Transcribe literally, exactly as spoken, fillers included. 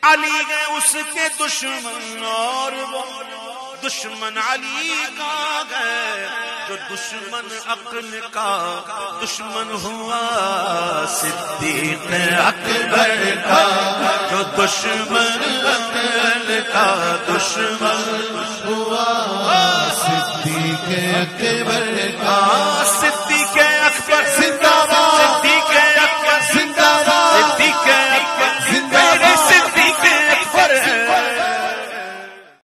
अली है उसके दुश्मन और वो दुश्मन अली का है, जो दुश्मन अक्ल का दुश्मन हुआ सिद्दीक अकबर का, जो दुश्मन अक्ल का दुश्मन हुआ सिद्दीक अकबर का।